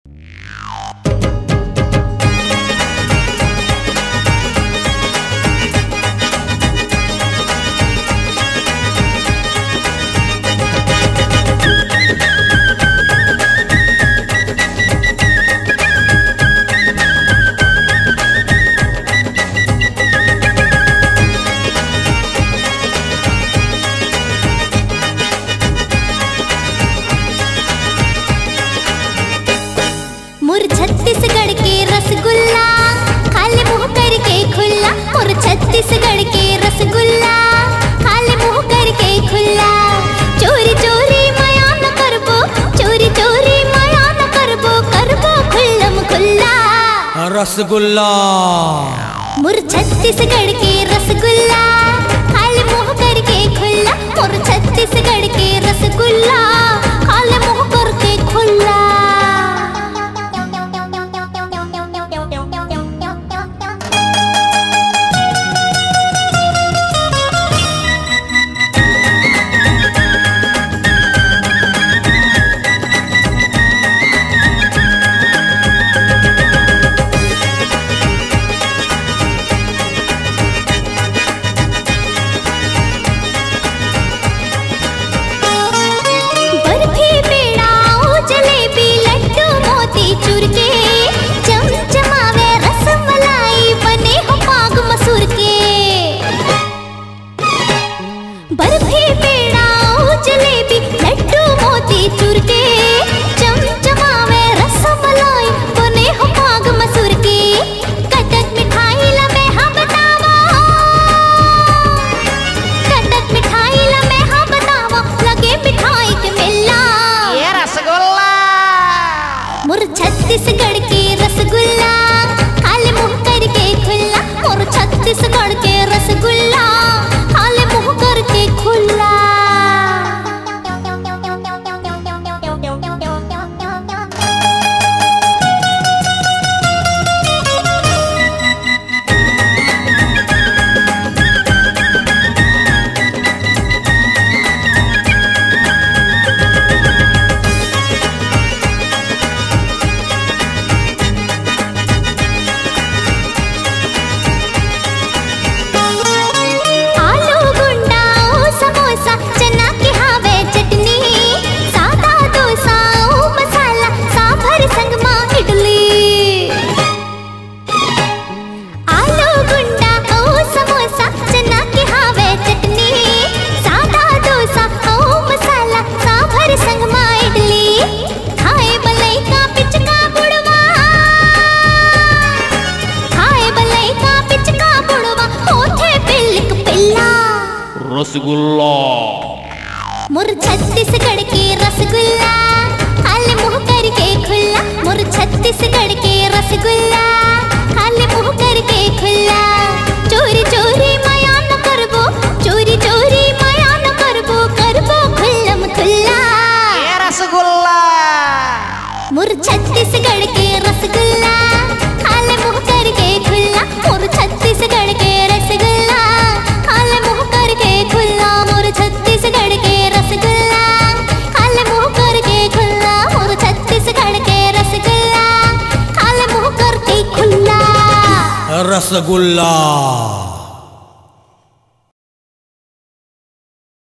छत्तीसगढ़ के रसगुल्ला खाले मुंह करके खुला। मोर छत्तीसगढ़ के रसगुल्ला खाले मुंह करके खुला। चोरी चोरी माया न करबो, चोरी चोरी माया न करबो, करबो खुल्लम खुल्ला रसगुल्ला। मोर छत्तीसगढ़ के रसगुल्ला खाले मुंह करके खुला। मोर छत्तीसगढ़ के रसगुल्ला खाले मुंह करके खुला। बर्फी पेड़ा जलेबी लड्डू मोती चूर के चमचमावे रसमलाई बने हो पाग मसूर के। कटक मिठाई ला मैं हाँ बतावा, कटक मिठाई ला मैं हाँ बतावा, लगे मिठाई के मेला ये रसगुल्ला। मोर छत्तीसगढ़ के रसगुल्ला खाले मुंह करके खुला। मोर छत्तीसगढ़ के रसगुल्ला खाले मुंह करके खुला। रसगुल्ला। मोर छत्तीसगढ़ के रसगुल्ला खाले मुंह करके खुला। मोर छत्तीसगढ़ के रसगुल्ला खाले मुंह करके खुला। चोरी चोरी माया न करबो, चोरी चोरी माया न करबो, करबो खुल्लम खुल्ला ये रसगुल्ला। मोर छत्तीसगढ़ के रसगुल्ला खाले मुंह करके खुला। मोर छत्तीसगढ़ के रसगुल्ला खाले मुंह करके खुला। मोर छत्तीसगढ़ के रसगुल्ला खाले मुंह करके खुला। मोर छत्तीसगढ़ के रसगुल्ला खाले मुंह करके खुला रसगुल्ला।